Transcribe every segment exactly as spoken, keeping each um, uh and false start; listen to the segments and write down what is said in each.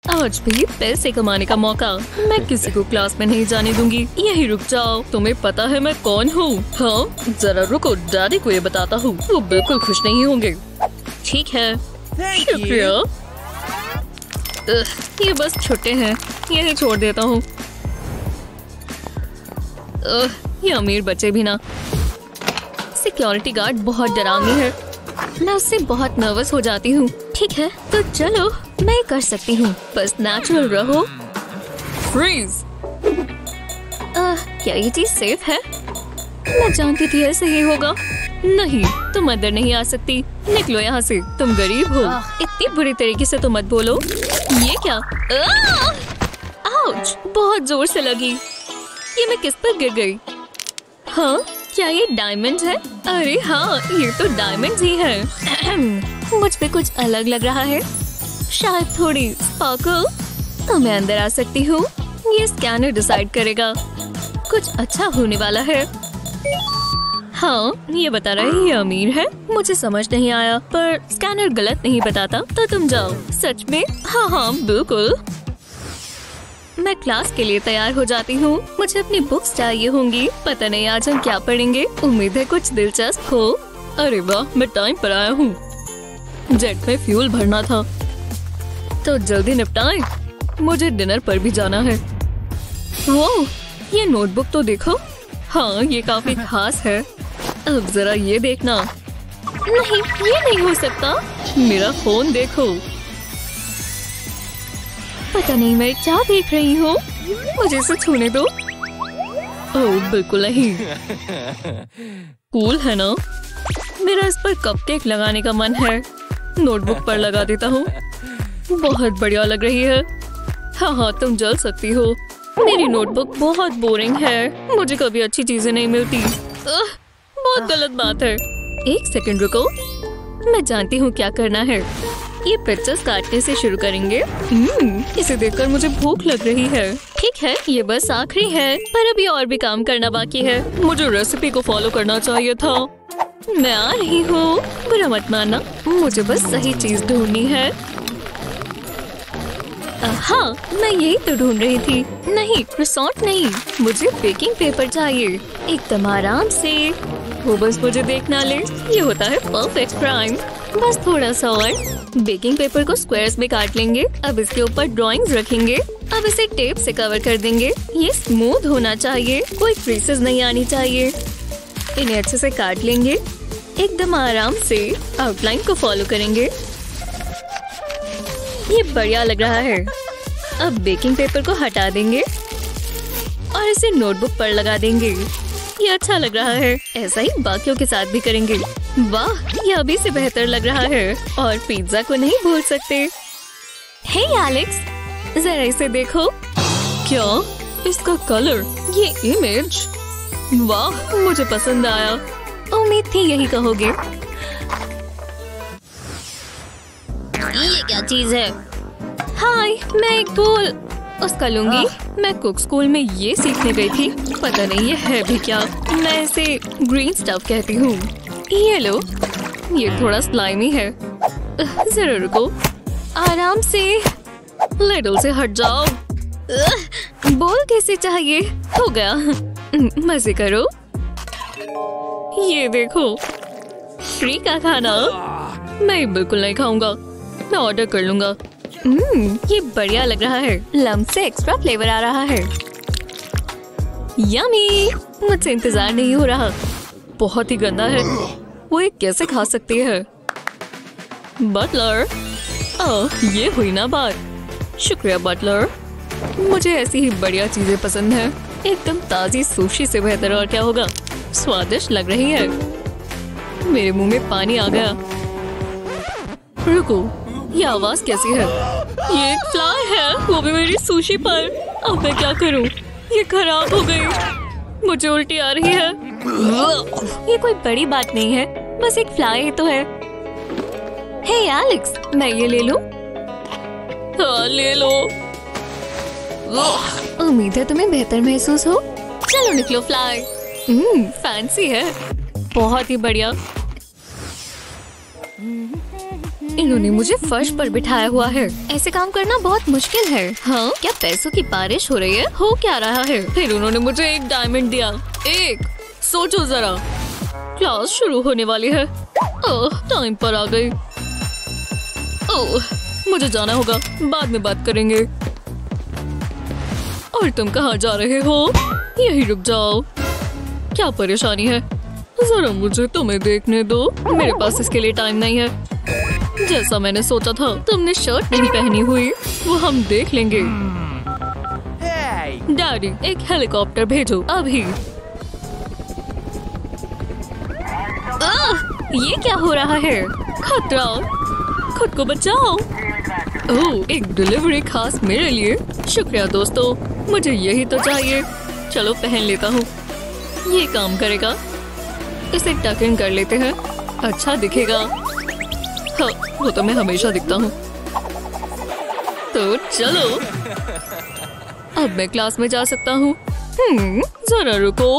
आज भी पैसे कमाने का मौका। मैं किसी को क्लास में नहीं जाने दूंगी। यही रुक जाओ, तुम्हें पता है मैं कौन हूँ? हाँ जरा रुको, डैडी को ये बताता हूँ, वो बिल्कुल खुश नहीं होंगे। ठीक है, शुक्रिया। ये बस छुट्टे हैं, यही छोड़ देता हूँ। ये अमीर बच्चे भी ना। सिक्योरिटी गार्ड बहुत डरावनी है, मैं उससे बहुत नर्वस हो जाती हूँ। ठीक है तो चलो, मैं कर सकती हूँ, बस नेचुरल रहो। फ्रीज। क्या ये चीज सेफ है? मैं जानती थी ऐसे ही होगा। नहीं, तुम अंदर नहीं आ सकती, निकलो यहाँ से। तुम गरीब हो, इतनी बुरी तरीके से तो मत बोलो। ये क्या? आउच, बहुत जोर से लगी। ये मैं किस पर गिर गई? हाँ, क्या ये डायमंड है? अरे हाँ, ये तो डायमंड ही है। मुझ पे कुछ अलग लग रहा है, शायद थोड़ी स्पार्कल। तो मैं अंदर आ सकती हूँ। ये स्कैनर डिसाइड करेगा, कुछ अच्छा होने वाला है। हाँ, ये बता रहा है ये अमीर है। मुझे समझ नहीं आया, पर स्कैनर गलत नहीं बताता। तो तुम जाओ। सच में? हाँ हाँ बिल्कुल। मैं क्लास के लिए तैयार हो जाती हूँ। मुझे अपनी बुक्स चाहिए होंगी। पता नहीं आज हम क्या पढ़ेंगे, उम्मीद है कुछ दिलचस्प हो। अरे वाह, मैं टाइम पर आया हूँ। जेट में फ्यूल भरना था, तो जल्दी निपटाएं, मुझे डिनर पर भी जाना है। वो ये नोटबुक तो देखो। हाँ, ये काफी खास है। अब जरा ये देखना। नहीं, ये नहीं हो सकता। मेरा फोन देखो। पता नहीं मैं क्या देख रही हूँ, मुझे इसे छूने दो। ओह बिल्कुल नहीं। कूल है ना? मेरा इस पर कपकेक लगाने का मन है। नोटबुक पर लगा देता हूँ। बहुत बढ़िया लग रही है। हाँ हाँ, तुम जल सकती हो। मेरी नोटबुक बहुत बोरिंग है, मुझे कभी अच्छी चीजें नहीं मिलती। आह, बहुत गलत बात है। एक सेकंड रुको, मैं जानती हूँ क्या करना है। ये पिक्चर्स काटने से शुरू करेंगे। हम्म, इसे देखकर मुझे भूख लग रही है। ठीक है, ये बस आखिरी है, पर अभी और भी काम करना बाकी है। मुझे रेसिपी को फॉलो करना चाहिए था। मैं आ रही हूँ, बुरा मत मानना, मुझे बस सही चीज ढूंढनी है। हाँ, मैं यही तो ढूंढ रही थी। नहीं, रिसोर्ट नहीं, मुझे बेकिंग पेपर चाहिए, एकदम आराम से। वो बस मुझे देखना ले, ये होता है परफेक्ट क्राइम। बस थोड़ा सा और। बेकिंग पेपर को स्क्वायर्स में काट लेंगे। अब इसके ऊपर ड्राइंग्स रखेंगे। अब इसे टेप से कवर कर देंगे। ये स्मूथ होना चाहिए, कोई क्रीसेस नहीं आनी चाहिए। इन्हें अच्छे से काट लेंगे, एकदम आराम से। आउटलाइन को फॉलो करेंगे। ये बढ़िया लग रहा है। अब बेकिंग पेपर को हटा देंगे और इसे नोटबुक पर लगा देंगे। ये अच्छा लग रहा है। ऐसा ही बाकियों के साथ भी करेंगे। वाह, ये अभी से बेहतर लग रहा है। और पिज्जा को नहीं भूल सकते। हे एलेक्स, जरा इसे देखो। क्या? इसका कलर, ये इमेज, वाह मुझे पसंद आया। उम्मीद थी यही कहोगे। ये क्या चीज है? हाय, मैं एक फूल उसका लूंगी। मैं कुक स्कूल में ये सीखने गई थी। पता नहीं ये है भी क्या। मैं इसे ग्रीन स्टफ कहती हूँ। ये लो, ये थोड़ा स्लाइमी है। जरा रुको, आराम से। लिडल से हट जाओ। बोल कैसे चाहिए? हो गया। मजे करो। ये देखो, फ्री का खाना। मैं बिल्कुल नहीं खाऊंगा, मैं ऑर्डर कर लूंगा। हम्म, ये बढ़िया लग रहा है। लम्ब से एक्स्ट्रा फ्लेवर आ रहा है। यमी, मुझसे इंतजार नहीं हो रहा। बहुत ही गंदा है, वो ये कैसे खा सकती है? बटलर, ओह ये हुई ना बात। शुक्रिया बटलर, मुझे ऐसी ही बढ़िया चीजें पसंद है। एकदम ताजी सुशी से बेहतर और क्या होगा। स्वादिष्ट लग रही है। मेरे मुंह में पानी आ गया। रुको, ये आवाज कैसी है? ये एक फ्लाई है, वो भी मेरी सुशी पर। अब मैं क्या करूं? ये खराब हो गई, मुझे उल्टी आ रही है। ये कोई बड़ी बात नहीं है, बस एक फ्लाई ही तो है। हे एलेक्स, मैं ये ले लूं? हाँ ले लो। उम्मीद है तुम्हें बेहतर महसूस हो। चलो निकलो फ्लाई। हम्म, फैंसी है, बहुत ही बढ़िया। इन्होंने मुझे फर्श पर बिठाया हुआ है। ऐसे काम करना बहुत मुश्किल है। हाँ, क्या पैसों की बारिश हो रही है? हो क्या रहा है? फिर उन्होंने मुझे एक डायमंड दिया। एक, सोचो जरा, क्लास शुरू होने वाली है। ओह, टाइम पर आ गई। ओह, मुझे जाना होगा, बाद में बात करेंगे। और तुम कहाँ जा रहे हो? यही रुक जाओ। क्या परेशानी है? जरा मुझे तुम्हें देखने दो, मेरे पास इसके लिए टाइम नहीं है। जैसा मैंने सोचा था, तुमने शर्ट नहीं पहनी हुई, वो हम देख लेंगे। डैडी, एक हेलीकॉप्टर भेजो अभी। आह, ये क्या हो रहा है? खतरा, खुद को बचाओ। ओह, एक डिलीवरी खास मेरे लिए। शुक्रिया दोस्तों, मुझे यही तो चाहिए। चलो पहन लेता हूँ, ये काम करेगा। इसे टक इन कर लेते हैं, अच्छा दिखेगा। हाँ, वो तो मैं हमेशा दिखता हूँ। तो चलो, अब मैं क्लास में जा सकता हूँ। हम्म, जरा रुको।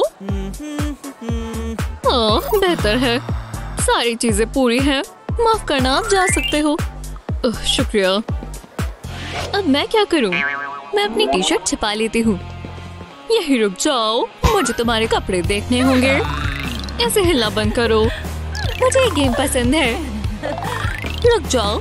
हाँ, बेहतर है, सारी चीजें पूरी हैं। माफ करना, आप जा सकते हो। ओह, शुक्रिया। अब मैं क्या करूँ? मैं अपनी टी शर्ट छिपा लेती हूँ। यही रुक जाओ, मुझे तुम्हारे कपड़े देखने होंगे। ऐसे हिलना बंद करो, मुझे ये गेम पसंद है। रुक जाओ,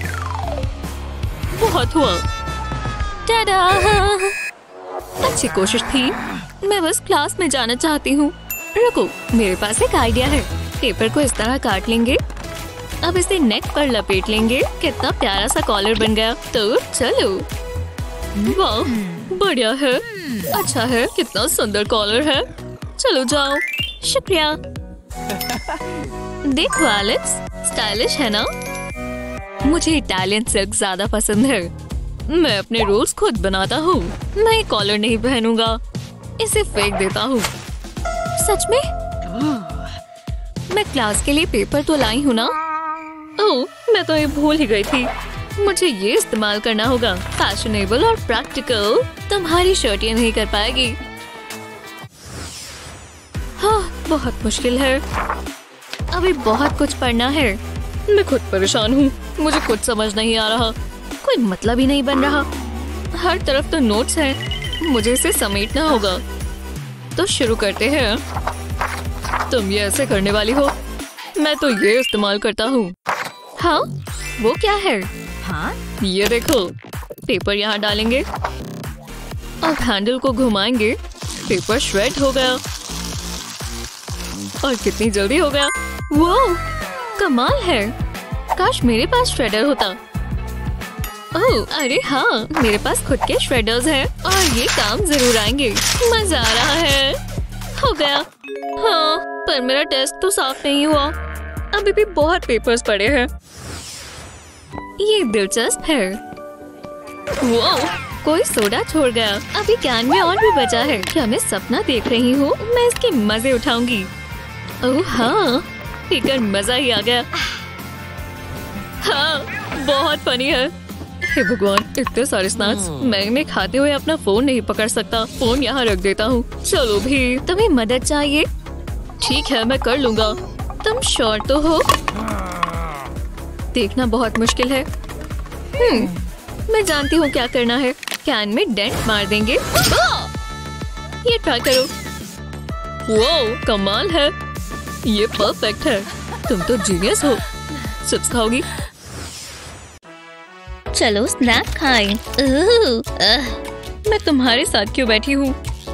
बहुत हुआ। टाडा! अच्छी कोशिश थी, मैं बस क्लास में जाना चाहती हूँ। रुको, मेरे पास एक आइडिया है। पेपर को इस तरह काट लेंगे, अब इसे नेक पर लपेट लेंगे। कितना प्यारा सा कॉलर बन गया। तो चलो, वाह, बढ़िया है, अच्छा है, कितना सुंदर कॉलर है। चलो जाओ। शुक्रिया। देखो एलेक्स, स्टाइलिश है ना? मुझे इटालियन सिल्क ज्यादा पसंद है। मैं अपने रोल्स खुद बनाता हूँ। मैं कॉलर नहीं पहनूंगा, इसे फेंक देता हूँ। सच में? मैं क्लास के लिए पेपर तो लाई हूँ ना? ओह, मैं तो ये भूल ही गई थी। मुझे ये इस्तेमाल करना होगा, फैशनेबल और प्रैक्टिकल। तुम्हारी शर्ट ये नहीं कर पाएगी। हाँ, बहुत मुश्किल है, अभी बहुत कुछ पढ़ना है। मैं खुद परेशान हूँ, मुझे कुछ समझ नहीं आ रहा, कोई मतलब ही नहीं बन रहा। हर तरफ तो नोट्स हैं, मुझे इसे समेटना होगा। तो शुरू करते हैं। तुम ये ऐसे करने वाली हो? मैं तो ये इस्तेमाल करता हूँ। हाँ, वो क्या है? हाँ, ये देखो, पेपर यहाँ डालेंगे, अब हैंडल को घुमाएंगे, पेपर श्रेड हो गया। और कितनी जल्दी हो गया। वो कमाल है, काश मेरे पास श्रेडर होता। ओह, अरे हाँ, मेरे पास खुद के श्रेडर्स हैं और ये काम जरूर आएंगे। मजा आ रहा है। हो गया। हाँ, पर मेरा टेस्ट तो साफ नहीं हुआ, अभी भी बहुत पेपर्स पड़े हैं। ये दिलचस्प है। वो कोई सोडा छोड़ गया, अभी कैन में और भी बचा है। क्या मैं सपना देख रही हूँ? मैं इसके मजे उठाऊंगी। ओह हाँ, पीकर मजा ही आ गया। हाँ, बहुत फनी है। हे भगवान, इतने सारे स्नैक्स, मैं इन्हें खाते हुए अपना फोन नहीं पकड़ सकता। फोन यहाँ रख देता हूँ। चलो भी, तुम्हें मदद चाहिए? ठीक है, मैं कर लूँगा। तुम श्योर तो हो? देखना बहुत मुश्किल है। हम्म, मैं जानती हूँ क्या करना है। कैन में डेंट मार देंगे। ये ट्राई करो। वो कमाल है, ये परफेक्ट है। तुम तो जीनियस हो। चिप्स खाओगी? चलो स्नैक खाएं। मैं तुम्हारे साथ क्यों बैठी हूँ?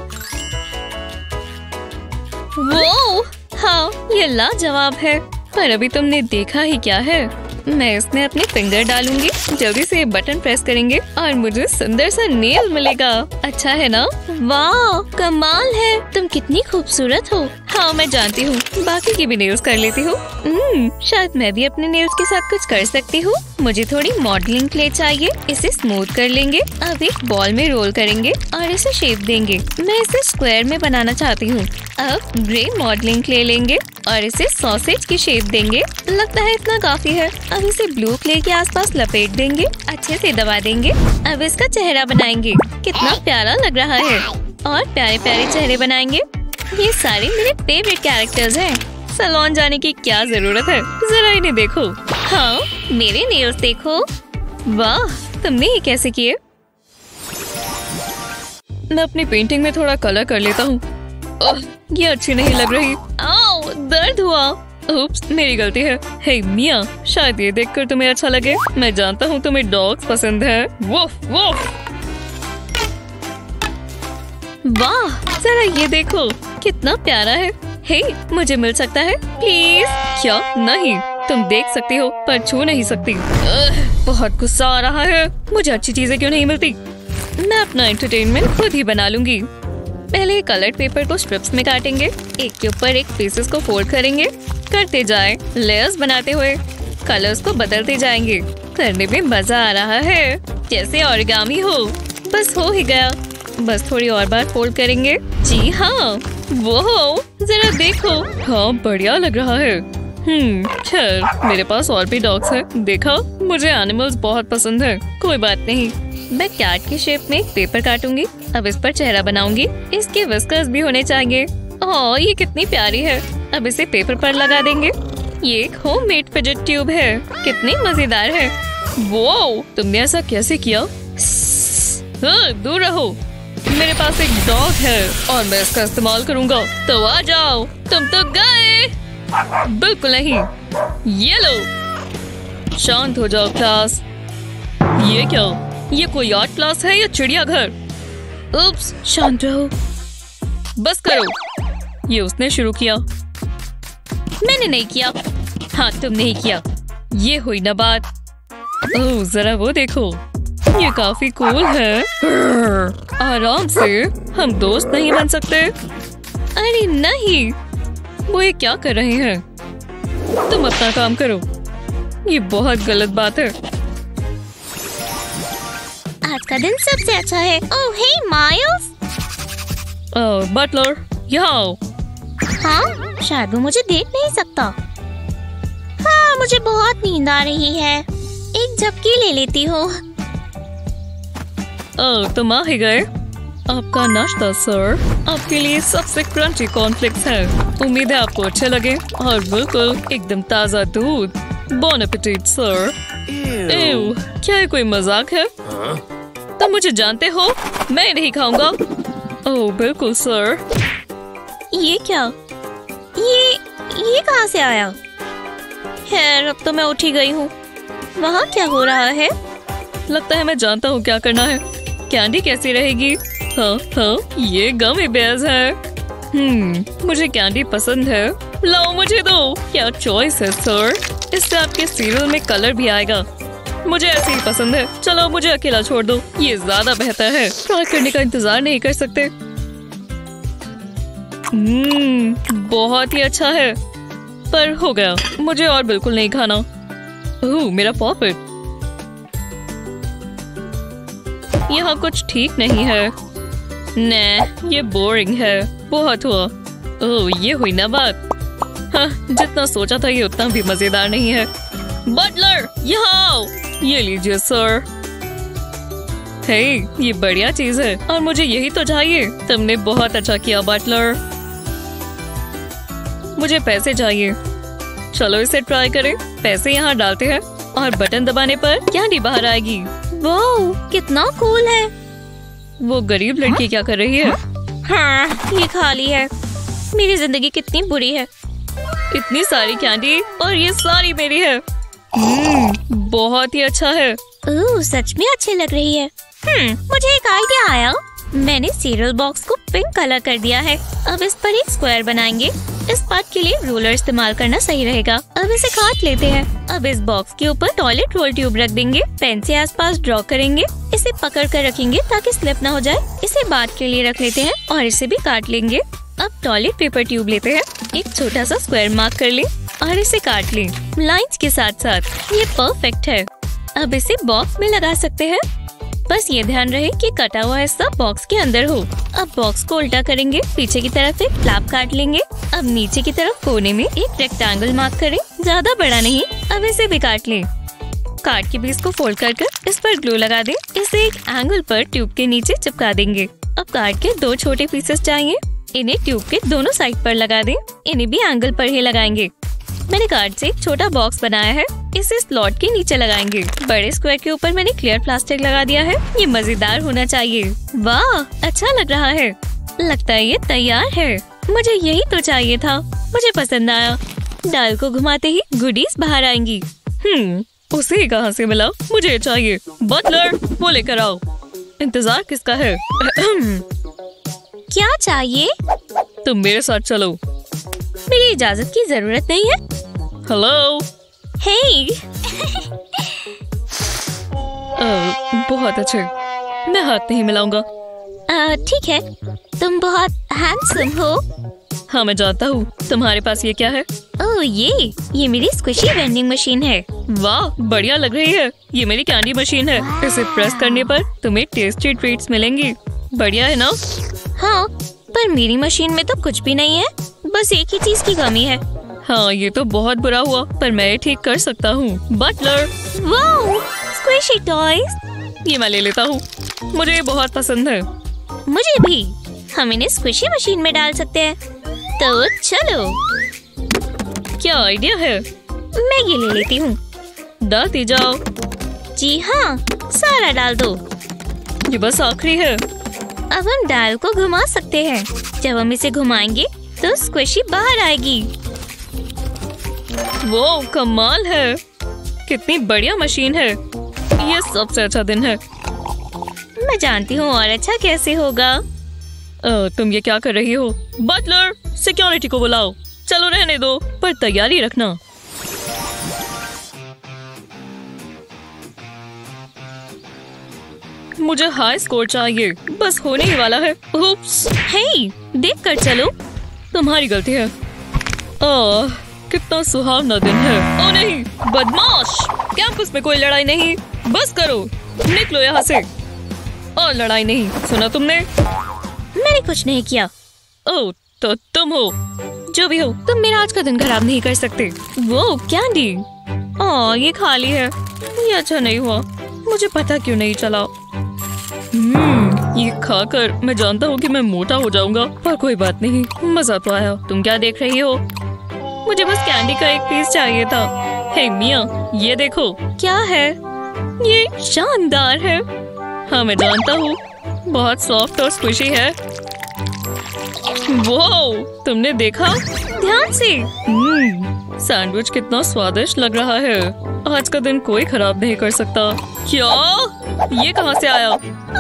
वो हाँ, ये लाजवाब है। पर अभी तुमने देखा ही क्या है। मैं इसमें अपने फिंगर डालूंगी, जल्दी से बटन प्रेस करेंगे और मुझे सुंदर सा नेल मिलेगा। अच्छा है ना? वाह, कमाल है। तुम कितनी खूबसूरत हो। हाँ, मैं जानती हूँ, बाकी की भी नेल्स कर लेती हूँ। शायद मैं भी अपने नेल्स के साथ कुछ कर सकती हूँ। मुझे थोड़ी मॉडलिंग क्ले चाहिए। इसे स्मूथ कर लेंगे, अब एक बॉल में रोल करेंगे और इसे शेप देंगे। मैं इसे स्क्वायर में बनाना चाहती हूँ। अब ग्रे मॉडलिंग क्ले लेंगे और इसे सॉसेज की शेप देंगे। लगता है इतना काफी है। अब इसे ब्लू क्ले के आसपास लपेट देंगे, अच्छे से दबा देंगे। अब इसका चेहरा बनाएंगे। कितना प्यारा लग रहा है। और प्यारे प्यारे चेहरे बनाएंगे। ये सारे मेरे फेवरेट कैरेक्टर्स हैं। सैलून जाने की क्या जरूरत है, जरा इन्हें देखो। हाँ, मेरे नेल्स देखो। वाह, तुमने ये कैसे किए? मैं अपनी पेंटिंग में थोड़ा कलर कर लेता हूँ। ये अच्छी नहीं लग रही। आओ, दर्द हुआ। उप्स, मेरी गलती है। हे मिया, शायद ये देखकर तुम्हें अच्छा लगे। मैं जानता हूँ तुम्हें डॉग्स पसंद है। Woof woof. वाह, जरा ये देखो, कितना प्यारा है। हे, मुझे मिल सकता है प्लीज? क्या? नहीं, तुम देख सकती हो पर छू नहीं सकती। बहुत गुस्सा आ रहा है। मुझे अच्छी चीजें क्यों नहीं मिलती? मैं अपना एंटरटेनमेंट खुद ही बना लूंगी। पहले कलर्ड पेपर को स्ट्रिप्स में काटेंगे, एक के ऊपर एक पीसेस को फोल्ड करेंगे, करते जाएं, लेयर्स बनाते हुए कलर्स को बदलते जाएंगे। करने में मजा आ रहा है, जैसे ओरिगामी हो। बस हो ही गया। बस थोड़ी और बार फोल्ड करेंगे। जी हाँ, वो जरा देखो। हाँ, बढ़िया लग रहा है। हम्म, खैर मेरे पास और भी डॉग्स हैं। देखा, मुझे एनिमल्स बहुत पसंद है। कोई बात नहीं, मैं कैट की शेप में एक पेपर काटूंगी। अब इस पर चेहरा बनाऊंगी। इसके विस्कर्स भी होने चाहिए। ओह, ये कितनी प्यारी है। अब इसे पेपर पर लगा देंगे। ये एक होममेड फिजेट ट्यूब है। कितनी मजेदार है। वो, तुमने ऐसा कैसे किया? हाँ, दूर रहो। मेरे पास एक डॉग है और मैं इसका इस्तेमाल करूंगा। तो आ जाओ। तुम तो गए। बिल्कुल नहीं। ये लो। शांत हो जाओ क्लास। ये क्या? ये कोई आर्ट क्लास है या चिड़ियाघर? उप्स, शांत रहो। बस करो। ये उसने शुरू किया। मैंने नहीं किया। हाँ, तुमने ही किया। ये हुई ना बात। ओह, जरा वो देखो, ये काफी कूल है। आराम से, हम दोस्त नहीं बन सकते? अरे नहीं, वो ये क्या कर रहे हैं? तुम अपना काम करो। ये बहुत गलत बात है। आज का दिन सबसे अच्छा है। ओह हे माइल्स। ओह बटलर, यहाँ आओ। हाँ, शायद वो मुझे देख नहीं सकता। हाँ, मुझे बहुत नींद आ रही है। एक झपकी ले लेती हूँ। ओह, तुम आ ही गए। आपका नाश्ता सर। आपके लिए सबसे क्रंची कॉर्नफ्लेक्स है। उम्मीद है आपको अच्छे लगे और बिल्कुल एकदम ताज़ा दूध। बॉन एपेटाइट सर। एव, क्या ये कोई मजाक है? तुम मुझे जानते हो, मैं नहीं खाऊंगा। ओह बिल्कुल सर। ये क्या? ये ये कहाँ से आया? खैर, अब तो मैं उठ ही गई हूँ। वहाँ क्या हो रहा है? लगता है मैं जानता हूँ क्या करना है। कैंडी कैसी रहेगी? हाँ हाँ, ये गमी बेयर्स है। हम्म, मुझे कैंडी पसंद है। लाओ, मुझे दो। क्या चॉइस है सर। इससे आपके सीरियल में कलर भी आएगा। मुझे ऐसे ही पसंद है। चलो, मुझे अकेला छोड़ दो, ये ज्यादा बेहतर है। ट्राई करने का इंतजार नहीं कर सकते। हम्म, बहुत ही अच्छा है। पर हो गया, मुझे और बिल्कुल नहीं खाना। ओह, मेरा पॉपेट। यहाँ कुछ ठीक नहीं है। ने, ये बोरिंग है। बहुत हुआ। ओह, ये हुई ना बात। हाँ, जितना सोचा था ये उतना भी मजेदार नहीं है। बटलर, यहाँ आओ। ये लीजिए सर। हे, ये बढ़िया चीज है और मुझे यही तो चाहिए। तुमने बहुत अच्छा किया बटलर। मुझे पैसे चाहिए। चलो इसे ट्राई करें। पैसे यहाँ डालते हैं और बटन दबाने पर कैंडी बाहर आएगी। वाओ, कितना कूल है। वो गरीब लड़की क्या कर रही है? हाँ, ये खाली है। मेरी जिंदगी कितनी बुरी है। इतनी सारी कैंडी और ये सारी मेरी है। हम्म, बहुत ही अच्छा है। ओह, सच में अच्छी लग रही है। हम्म, मुझे एक आइडिया आया। मैंने सीरियल बॉक्स को पिंक कलर कर दिया है। अब इस पर एक स्क्वायर बनाएंगे। इस पार्ट के लिए रूलर इस्तेमाल करना सही रहेगा। अब इसे काट लेते हैं। अब इस बॉक्स के ऊपर टॉयलेट रोल ट्यूब रख देंगे। पेन से आसपास ड्रॉ करेंगे। इसे पकड़ कर रखेंगे ताकि स्लिप ना हो जाए। इसे बाद के लिए रख लेते हैं और इसे भी काट लेंगे। अब टॉयलेट पेपर ट्यूब लेते हैं। एक छोटा सा स्क्वायर मार्क कर लें और इसे काट लें लाइंस के साथ साथ। ये परफेक्ट है। अब इसे बॉक्स में लगा सकते हैं। बस ये ध्यान रहे कि कटा हुआ हिस्सा बॉक्स के अंदर हो। अब बॉक्स को उल्टा करेंगे। पीछे की तरफ एक फ्लैप काट लेंगे। अब नीचे की तरफ कोने में एक रेक्टेंगल मार्क करें। ज्यादा बड़ा नहीं। अब इसे भी काट लें। कार्ड के पीस को फोल्ड कर कर इस पर ग्लू लगा दें। इसे एक एंगल पर ट्यूब के नीचे चिपका देंगे। अब कार्ड के दो छोटे पीसेस चाहिए। इन्हें ट्यूब के दोनों साइड पर लगा दें। इन्हें भी एंगल पर ही लगाएंगे। मैंने कार्ड से एक छोटा बॉक्स बनाया है। इसे स्लॉट के नीचे लगाएंगे। बड़े स्क्वायर के ऊपर मैंने क्लियर प्लास्टिक लगा दिया है। ये मजेदार होना चाहिए। वाह, अच्छा लग रहा है। लगता है ये तैयार है। मुझे यही तो चाहिए था। मुझे पसंद आया। डाल को घुमाते ही गुडीज बाहर आएंगी। हम्म, उसे कहाँ से मिला? मुझे चाहिए। बटलर, वो लेकर आओ। इंतजार किसका है? क्या चाहिए? तुम मेरे साथ चलो। मेरी इजाजत की जरूरत नहीं है। हेलो। हे। बहुत अच्छे। मैं हाथ नहीं मिलाऊंगा। ठीक है, तुम बहुत हैंडसम हो। हाँ, मैं जानता हूँ। तुम्हारे पास ये क्या है? ओह, ये ये मेरी स्क्विशी वेंडिंग मशीन है। वाह, बढ़िया लग रही है। ये मेरी कैंडी मशीन है। इसे प्रेस करने पर तुम्हें टेस्टी ट्रीट्स मिलेंगी। बढ़िया है ना? हाँ, पर मेरी मशीन में तो कुछ भी नहीं है। बस एक ही चीज की कमी है। हाँ, ये तो बहुत बुरा हुआ, पर मैं ये ठीक कर सकता हूँ। बटलर। वाह, स्क्विशी टॉयज। ये मैं ले लेता हूँ। मुझे ये बहुत पसंद है। मुझे भी। हम इन्हें स्क्विशी मशीन में डाल सकते हैं। तो चलो। क्या आइडिया है? मैं ये ले लेती हूँ। डालती जाओ। जी हाँ, सारा डाल दो। ये बस आखिरी है। अब हम डाल को घुमा सकते हैं। जब हम इसे घुमाएंगे तो स्क्विशी बाहर आएगी। वो कमाल है। कितनी बढ़िया मशीन है। ये सबसे अच्छा दिन है। मैं जानती हूँ, और अच्छा कैसे होगा। आ, तुम ये क्या कर रही हो? बटलर, सिक्योरिटी को बुलाओ। चलो रहने दो, पर तैयारी रखना। मुझे हाई स्कोर चाहिए। बस होने ही वाला है। उप्स। हे, देख कर चलो। तुम्हारी गलती है। ओह, कितना सुहावना दिन है। ओ नहीं, बदमाश। कैंपस में कोई लड़ाई नहीं। बस करो, निकलो यहाँ से। और लड़ाई नहीं, सुना तुमने? मैंने कुछ नहीं किया। ओह, तो तुम हो। जो भी हो, तुम मेरा आज का दिन खराब नहीं कर सकते। वो कैंडी। ओह, ये खाली है। ये अच्छा नहीं हुआ। मुझे पता क्यों नहीं चला। हम्म, ये खाकर मैं जानता हूँ कि मैं मोटा हो जाऊंगा, पर कोई बात नहीं, मजा तो आया। तुम क्या देख रही हो? मुझे बस कैंडी का एक पीस चाहिए था। हे मिया, ये देखो। क्या है? ये शानदार है। हाँ, मैं जानता हूँ, बहुत सॉफ्ट और स्क्विशी है। वो, तुमने देखा? ध्यान से। हम्म, सैंडविच कितना स्वादिष्ट लग रहा है। आज का दिन कोई खराब नहीं कर सकता। क्या? ये कहाँ से आया?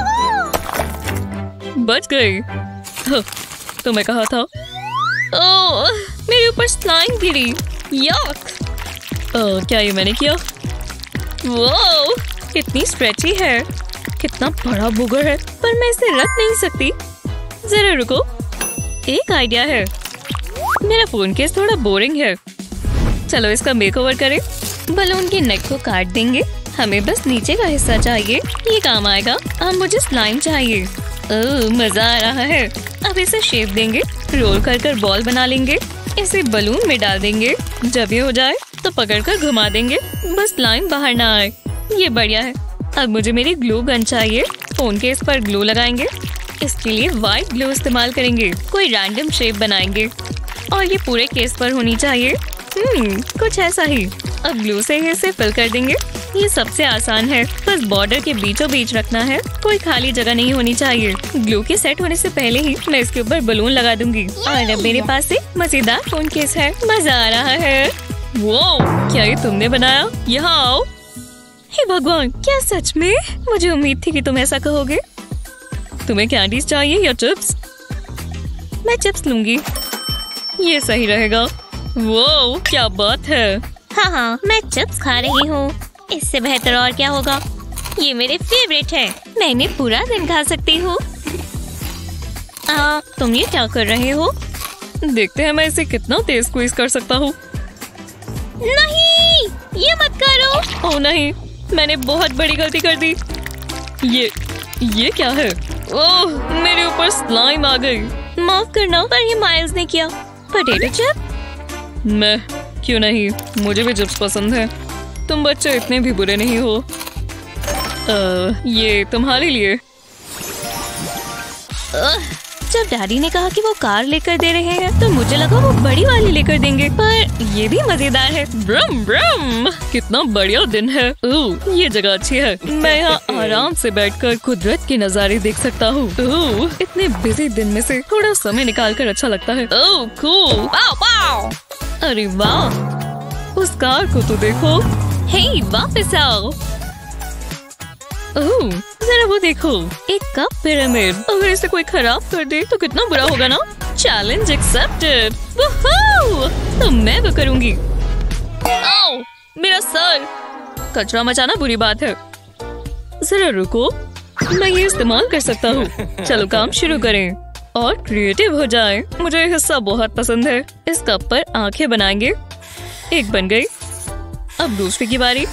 बच गई। तुम्हें कहा था। ओह, मेरे ऊपर स्लाइम गिरी। यक। ओह, क्या ये मैंने किया? वो कितनी स्ट्रेची है। कितना बड़ा बुगर है, पर मैं इसे रख नहीं सकती। जरा रुको, एक आइडिया है। मेरा फोन केस थोड़ा बोरिंग है। चलो इसका मेकओवर करें। बलून के नेक को काट देंगे। हमें बस नीचे का हिस्सा चाहिए। ये काम आएगा। अब मुझे स्लाइम चाहिए। ओह, मजा आ रहा है। अब इसे शेप देंगे। रोल कर कर बॉल बना लेंगे। इसे बलून में डाल देंगे। जब ये हो जाए तो पकड़कर घुमा देंगे। बस स्लाइम बाहर ना आए। ये बढ़िया है। अब मुझे मेरी ग्लू गन चाहिए। फोन केस पर ग्लू लगाएंगे। इसके लिए व्हाइट ग्लू इस्तेमाल करेंगे। कोई रैंडम शेप बनाएंगे और ये पूरे केस पर होनी चाहिए। हम्म, कुछ ऐसा ही। अब ग्लू से इसे फिल कर देंगे। ये सबसे आसान है। बस बॉर्डर के बीचों बीच रखना है। कोई खाली जगह नहीं होनी चाहिए। ग्लू के सेट होने से पहले ही मैं इसके ऊपर बलून लगा दूंगी। और अब मेरे पास एक मजेदार फोन केस है। मजा आ रहा है। वो, क्या ये तुमने बनाया? यहाँ आओ। हे भगवान, क्या सच में? मुझे उम्मीद थी कि तुम ऐसा कहोगे। तुम्हें कैंडीज चाहिए या चिप्स? मैं चिप्स लूंगी। ये सही रहेगा। वो, क्या बात है। हाँ हाँ, मैं चिप्स खा रही हूँ। इससे बेहतर और क्या होगा। ये मेरे फेवरेट है। मैं इन्हें पूरा दिन खा सकती हूँ। तुम ये क्या कर रहे हो? देखते हैं मैं इसे कितना तेज स्क्वीज कर सकता हूँ। नहीं, ये मत करो। ओह नहीं, मैंने बहुत बड़ी गलती कर दी। ये ये क्या है? ओह, मेरे ऊपर स्लाइम आ गई। माफ करना, पर ये माइल्स ने किया। Potato chip? मैं क्यों नहीं, मुझे भी चिप्स पसंद है। तुम बच्चे इतने भी बुरे नहीं हो। आ, ये तुम्हारे लिए। जब डैडी ने कहा कि वो कार लेकर दे रहे हैं तो मुझे लगा वो बड़ी वाली लेकर देंगे, पर ये भी मजेदार है। ब्रम ब्रम, कितना बढ़िया दिन है। ओह, ये जगह अच्छी है। मैं यहाँ आराम से बैठकर कुदरत के नज़ारे देख सकता हूँ। ओह, इतने बिजी दिन में से थोड़ा समय निकाल कर अच्छा लगता है। Oh cool, wow wow. अरे वाह, उस कार को तो देखो। हे, वापस आओ। ओह, जरा वो देखो, एक कप पिरामिड। अगर इसे कोई खराब कर दे तो कितना बुरा होगा ना। Challenge accepted. वूहू! तो मैं वो करूंगी। आओ, मेरा सर। कचरा मचाना बुरी बात है। जरा रुको, मैं ये इस्तेमाल कर सकता हूँ। चलो काम शुरू करें और क्रिएटिव हो जाए। मुझे ये हिस्सा बहुत पसंद है। इस कप पर आंखें बनाएंगे। एक बन गई। अब दूसरी की बारी।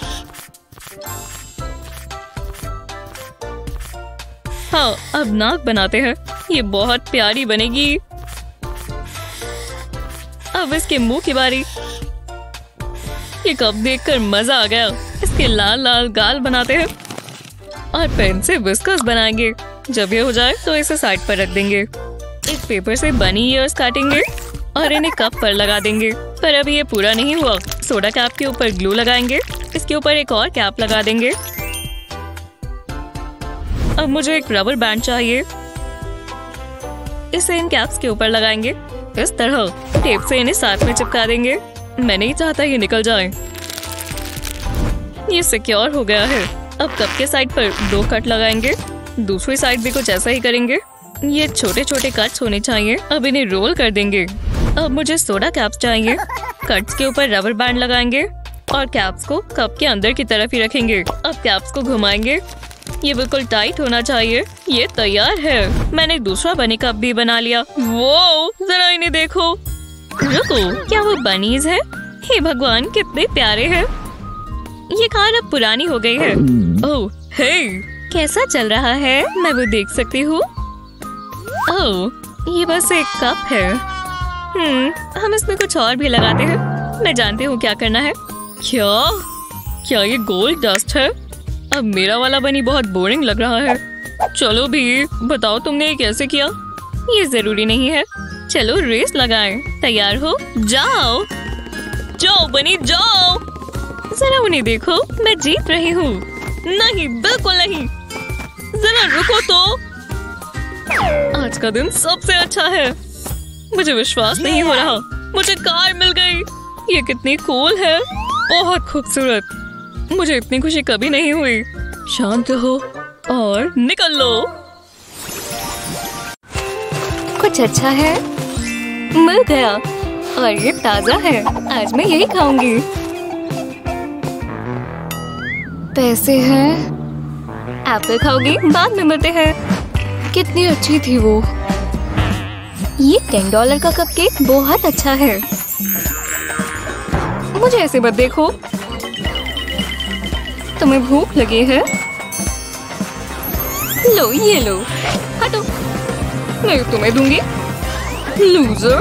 हाँ, अब नाक बनाते हैं। ये बहुत प्यारी बनेगी। अब इसके मुंह की बारी। ये कप देखकर मजा आ गया। इसके लाल लाल गाल बनाते हैं और पेन से विस्कस बनाएंगे। जब ये हो जाए तो इसे साइड पर रख देंगे। एक पेपर से बनी ईयर्स काटेंगे और इन्हें कप पर लगा देंगे। पर अभी ये पूरा नहीं हुआ। सोडा कैप के ऊपर ग्लू लगाएंगे। इसके ऊपर एक और कैप लगा देंगे। अब मुझे एक रबर बैंड चाहिए। इसे इन कैप्स के ऊपर लगाएंगे। इस तरह टेप से इन्हें साथ में चिपका देंगे। मैं नहीं चाहता ये निकल जाए। ये सिक्योर हो गया है। अब कप के साइड पर दो कट लगाएंगे। दूसरी साइड भी कुछ ऐसा ही करेंगे। ये छोटे छोटे कट्स होने चाहिए। अब इन्हें रोल कर देंगे। अब मुझे सोडा कैप्स चाहिए। कट्स के ऊपर रबर बैंड लगाएंगे और कैप्स को कप के अंदर की तरफ ही रखेंगे। अब कैप्स को घुमाएंगे। ये बिल्कुल टाइट होना चाहिए। ये तैयार है। मैंने दूसरा बनी कप भी बना लिया। वो जरा इन्हें देखो। रुको, क्या वो बनीज है? हे भगवान, कितने प्यारे हैं। ये कार अब पुरानी हो गई है। ओह, हे, कैसा चल रहा है? मैं वो देख सकती हूँ। ओह, ये बस एक कप है। हम्म, हम इसमें कुछ और भी लगाते हैं। मैं जानती हूँ क्या करना है। क्या क्या ये गोल्ड डस्ट है? अब मेरा वाला बनी बहुत बोरिंग लग रहा है। चलो भी, बताओ तुमने ये कैसे किया? ये जरूरी नहीं है। चलो रेस लगाएं। तैयार हो? जाओ जाओ बनी जाओ। जरा उन्हें देखो, मैं जीत रही हूँ। नहीं, बिल्कुल नहीं। जरा रुको तो। आज का दिन सबसे अच्छा है। मुझे विश्वास नहीं हो रहा। मुझे कार मिल गई। ये कितनी कूल है। बहुत खूबसूरत। मुझे इतनी खुशी कभी नहीं हुई। शांत हो और निकल लो। कुछ अच्छा है, मिल गया और ये ताजा है। आज मैं यही खाऊंगी। पैसे हैं। एप्पल खाओगी? बाद में मिलते हैं। कितनी अच्छी थी वो। ये टेन डॉलर का कपकेक बहुत अच्छा है। मुझे ऐसे मत देखो। तुम्हें भूख लगी है? लो, ये लो। हटो, मैं तुम्हें दूंगी। लूजर।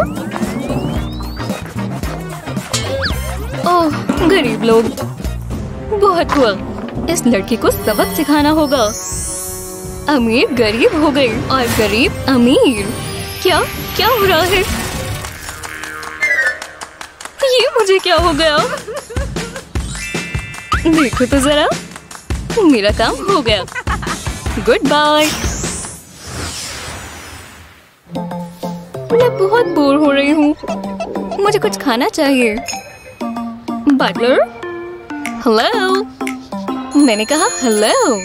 ओह, गरीब लोग। बहुत हुआ। इस लड़की को सबक सिखाना होगा। अमीर गरीब हो गई और गरीब अमीर। क्या क्या हो रहा है? ये मुझे क्या हो गया? देखो तो जरा, मेरा काम हो गया। Goodbye. मैं बहुत बोर हो रही हूँ। मुझे कुछ खाना चाहिए। Butler, hello. मैंने कहा हेलो।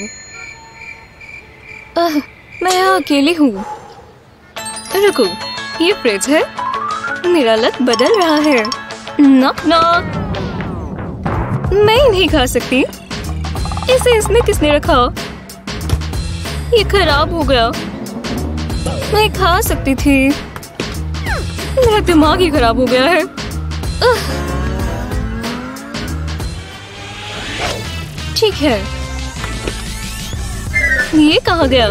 मैं यहाँ अकेली हूँ। रुको, ये फ्रिज है। मेरा लक बदल रहा है। Knock knock. मैं नहीं खा सकती। इसे इसमें किसने रखा? ये खराब हो गया। मैं खा सकती थी। मेरा दिमाग ही खराब हो गया है। ठीक है, ये कहाँ गया?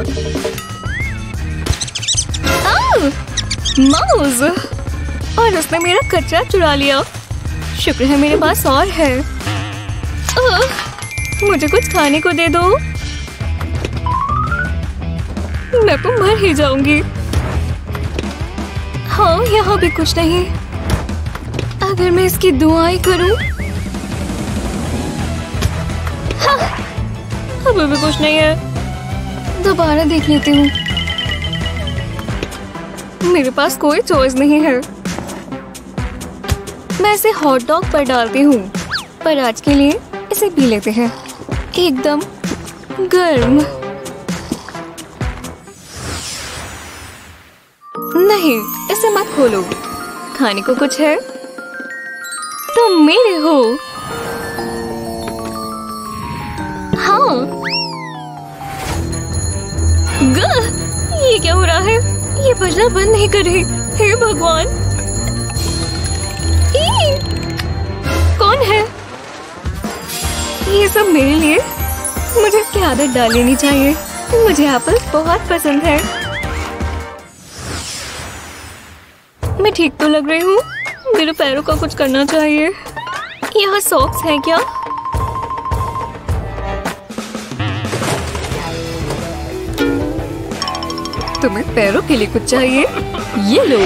माउस, और उसने मेरा कचरा चुरा लिया। शुक्र है मेरे पास और है। आ, मुझे कुछ खाने को दे दो। मैं तो मर ही जाऊंगी। हाँ, यहाँ भी कुछ नहीं। अगर मैं इसकी दुआएं करूं, हाँ, अभी भी कुछ नहीं है। दोबारा देख लेती हूँ। मेरे पास कोई चॉइस नहीं है। मैं इसे हॉट डॉग पर डालती हूँ, पर आज के लिए इसे पी लेते हैं। एकदम गर्म। नहीं, इसे मत खोलो। खाने को कुछ है? तुम मेरे हो। हाँ। ग, ये क्या हो रहा है? ये बजना बंद नहीं कर रही। हे भगवान, ई, कौन है? ये सब मेरे लिए। मुझे इसकी आदत डाल लेनी चाहिए। मुझे एप्पल बहुत पसंद है। मैं ठीक तो लग रही हूँ। मेरे पैरों का कुछ करना चाहिए। यहाँ सॉक्स हैं क्या? तुम्हें पैरों के लिए कुछ चाहिए? ये लो।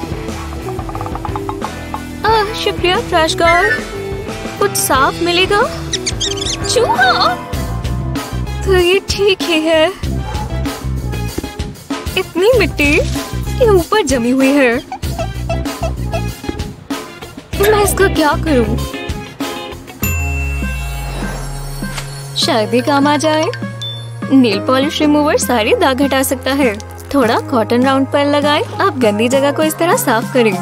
आह, शुक्रिया ट्रैश गार्ड। कुछ साफ मिलेगा? चूहा? तो ये ठीक ही है। इतनी मिट्टी ये ऊपर जमी हुई है। मैं इसका क्या करूं? शायद ये काम आ जाए। नेल पॉलिश रिमूवर सारे दाग हटा सकता है। थोड़ा कॉटन राउंड पर लगाएं। अब गंदी जगह को इस तरह साफ करें।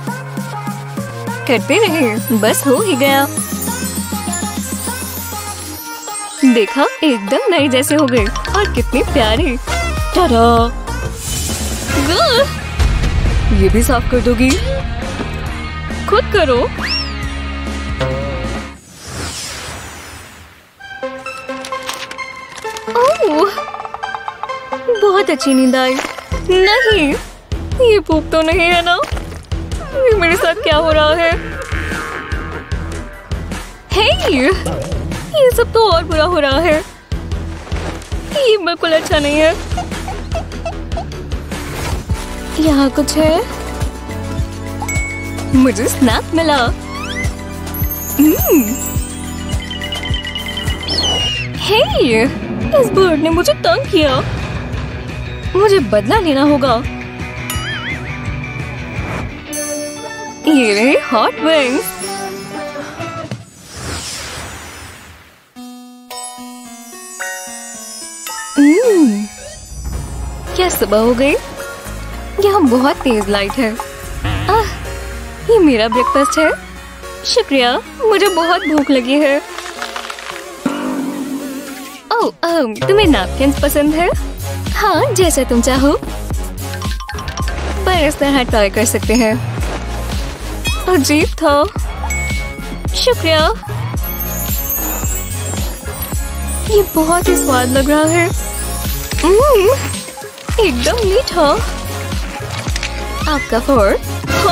करते रहे, बस हो ही गया। देखा, एकदम नए जैसे हो गए। और कितने प्यारे। टाटा। ये भी साफ कर दोगी? खुद करो। ओह, बहुत अच्छी नींद आई। नहीं, ये भूख तो नहीं है ना? ये मेरे साथ क्या हो रहा है? हे, ये सब तो और बुरा हो रहा है। ये बिल्कुल अच्छा नहीं है। यहाँ कुछ है? मुझे स्नैक मिला। हे, इस बर्ड ने मुझे तंग किया। मुझे बदला लेना होगा। ये रहे हॉट विंग्स। हम्म, क्या सुबह हो गई? यहाँ बहुत तेज लाइट है। आह, ये मेरा ब्रेकफास्ट है। शुक्रिया, मुझे बहुत भूख लगी है। ओह, ओह, तुम्हें नैपकिन्स पसंद है? हाँ, जैसा तुम चाहो। पर इस तरह ट्राई कर सकते हैं। अजीब था। शुक्रिया। ये बहुत ही स्वाद लग रहा है। हम्म, एकदम मीठा। आपका फोर्क? हो?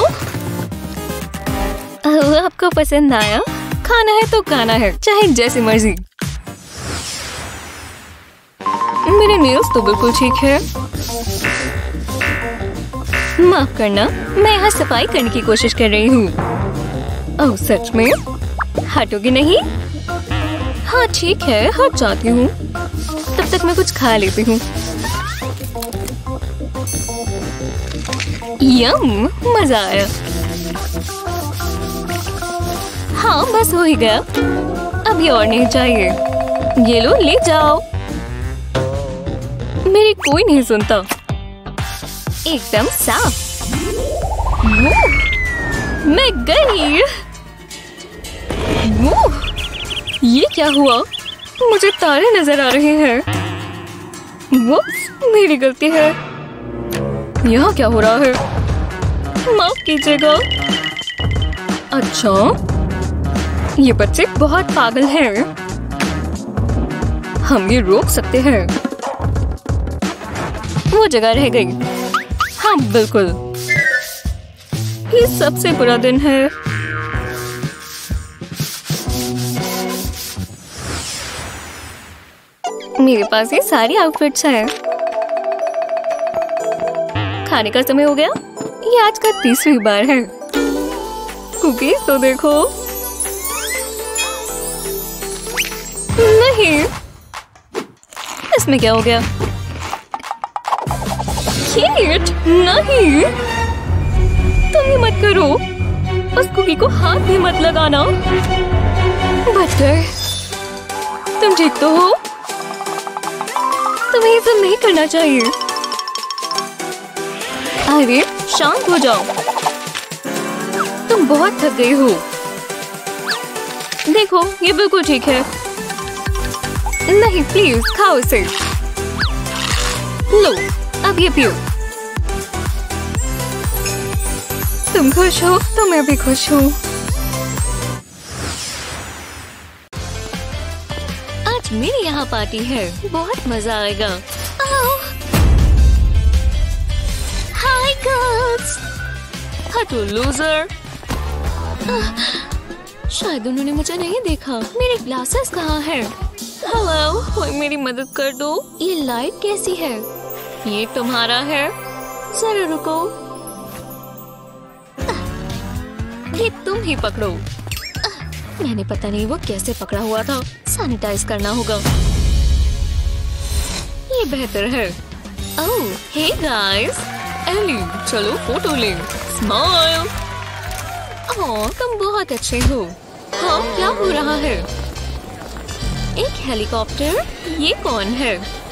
आपको पसंद आया? खाना है तो खाना है, चाहे जैसी मर्जी। मेरे नेल्स तो बिल्कुल ठीक है। माफ करना, मैं यहाँ सफाई करने की कोशिश कर रही हूँ। ओह, सच में? हटोगी नहीं? हाँ ठीक है, हट जाती हूँ। तब तक मैं कुछ खा लेती हूँ। यम, मजा आया। हाँ, बस हो ही गया। अभी और नहीं चाहिए। ये लो, ले जाओ। मेरी कोई नहीं सुनता। एकदम साफ। मैं गई। वो, ये क्या हुआ? मुझे तारे नजर आ रहे हैं। वो मेरी गलती है। यहाँ क्या हो रहा है? माफ कीजिएगा। अच्छा, ये बच्चे बहुत पागल हैं। हम ये रोक सकते हैं। वो जगह रह गई। हाँ बिल्कुल। ये सबसे बुरा दिन है। मेरे पास ये सारी आउटफिट्स हैं। खाने का समय हो गया। ये आज का तीसरी बार है। कुकीज तो देखो। नहीं, इसमें क्या हो गया? केट, नहीं, तुम ही मत करो। उस कुकी को हाथ भी मत लगाना। बटर, तुम ठीक तो हो? तुम्हें ये सब नहीं करना चाहिए। अरे शांत हो जाओ, तुम बहुत थक गई हो। देखो ये बिल्कुल ठीक है। नहीं प्लीज खाओ इसे। लो अब ये पियो। तुम खुश हो तो मैं भी खुश हूँ। आज मेरे यहाँ पार्टी है, बहुत मजा आएगा। Hi girls. हटो लूजर। शायद उन्होंने मुझे नहीं देखा। मेरे ग्लासेस कहाँ हैं? हेलो, कोई मेरी मदद कर दो। ये लाइट कैसी है? ये तुम्हारा है? जरा रुको, ये तुम ही पकड़ो। मैंने पता नहीं वो कैसे पकड़ा हुआ था। सैनिटाइज करना होगा। ये बेहतर है। ओह हे गाइस, एली चलो फोटो ले। स्माइल। ओह तुम बहुत अच्छे हो। हाँ क्या हो रहा है? एक हेलीकॉप्टर? ये कौन है?